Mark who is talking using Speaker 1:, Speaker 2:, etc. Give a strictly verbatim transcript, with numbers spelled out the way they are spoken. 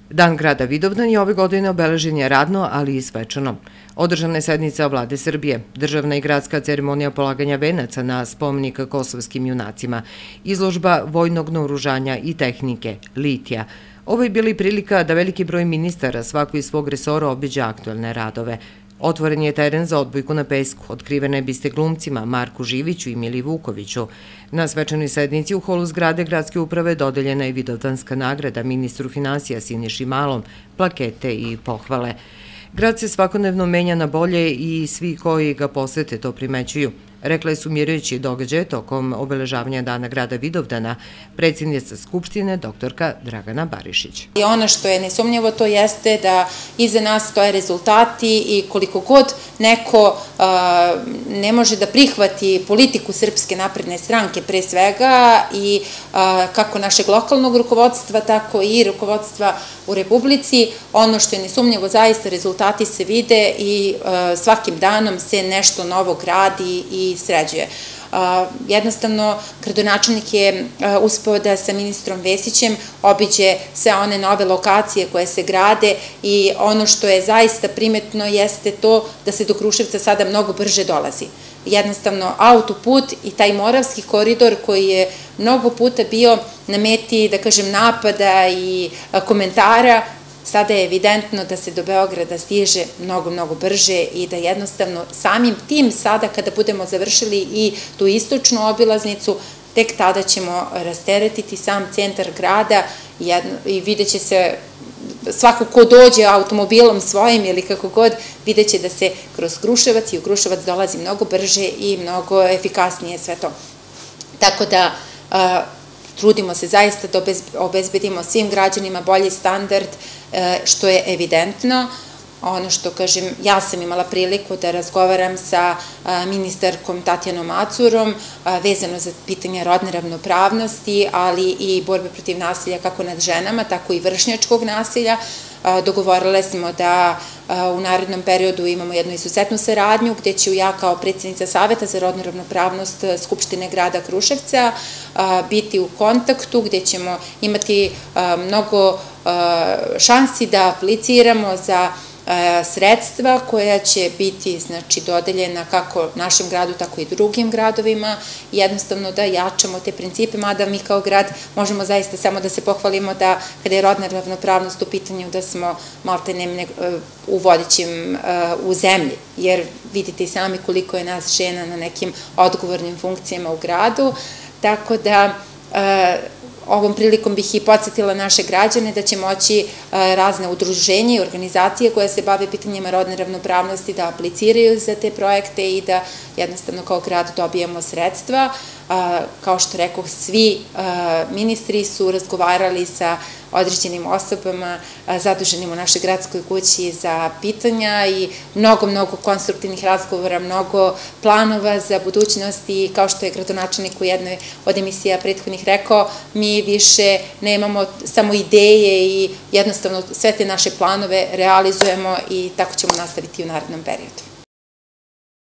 Speaker 1: Dan grada Vidovdan je ove godine obeležen je radno, ali i svečano. Održana je sednica Vlade Srbije, državna i gradska ceremonija polaganja venaca na spomenik kosovskim junacima, izložba vojnog naoružanja i tehnike, litija. Ovo je bila i prilika da veliki broj ministara svako iz svog resora obiđe aktuelne radove. Otvoren je teren za odbojku na pesku, otkrivene biste glumcima Marku Živiću i Mili Vukoviću. Na svečanoj sednici u holu zgrade gradske uprave dodeljena je Vidovdanska nagrada ministru finansija Siniši Malom, plakete i pohvale. Grad se svakodnevno menja na bolje i svi koji ga posete to primećuju, rekla je sumirajući događaje tokom obeležavanja Dana grada Vidovdana predsjednica Skupštine doktorka Dragana Barišić.
Speaker 2: I ono što je nesumnjivo to jeste da iza nas stoje rezultati i koliko god neko ne može da prihvati politiku Srpske napredne stranke pre svega i kako našeg lokalnog rukovodstva, tako i rukovodstva u Republici, ono što je nesumnjivo zaista rezultati se vide i svakim danom se nešto novo gradi i sređuje. Jednostavno, gradonačelnik je uspeo da sa ministrom Vesićem obiđe sve one nove lokacije koje se grade i ono što je zaista primetno jeste to da se do Kruševca sada mnogo brže dolazi. Jednostavno, autoput i taj Moravski koridor koji je mnogo puta bio na meti, da kažem, napada i komentara, sada je evidentno da se do Beograda stiže mnogo, mnogo brže i da jednostavno samim tim sada kada budemo završili i tu istočnu obilaznicu, tek tada ćemo rasteretiti sam centar grada i vidjet će se, svako ko dođe automobilom svojim ili kako god, vidjet će da se kroz Kruševac i u Kruševac dolazi mnogo brže i mnogo efikasnije sve to. Tako da trudimo se zaista da obezbedimo svim građanima bolji standard, što je evidentno. Ono što kažem, ja sam imala priliku da razgovaram sa ministarkom Tatjanom Macurom vezano za pitanje rodne ravnopravnosti, ali i borbe protiv nasilja kako nad ženama, tako i vršnjačkog nasilja. Dogovorile smo da u narednom periodu imamo jednu izuzetnu saradnju gde ću ja kao predsjednica Saveta za rodnu ravnopravnost Skupštine grada Kruševca biti u kontaktu gde ćemo imati mnogo šansi da apliciramo za sredstva koja će biti dodeljena kako našem gradu, tako i drugim gradovima, jednostavno da jačamo te principe, mada mi kao grad možemo zaista samo da se pohvalimo da kada je rodna ravnopravnost u pitanju da smo maltene u vodećim u zemlji, jer vidite i sami koliko je nas žena na nekim odgovornim funkcijama u gradu, tako da ovom prilikom bih i podsjetila naše građane da će moći razne udruženja i organizacije koje se bave pitanjima rodne ravnopravnosti da apliciraju za te projekte i da jednostavno kao grad dobijemo sredstva. Kao što rekoh, svi ministri su razgovarali sa određenim osobama zaduženim u našoj gradskoj kući za pitanja i mnogo, mnogo konstruktivnih razgovora, mnogo planova za budućnost i kao što je gradonačelnik u jednoj od emisija prethodnih rekao, mi više nemamo samo ideje i jednostavno sve te naše planove realizujemo i tako ćemo nastaviti u narednom periodu.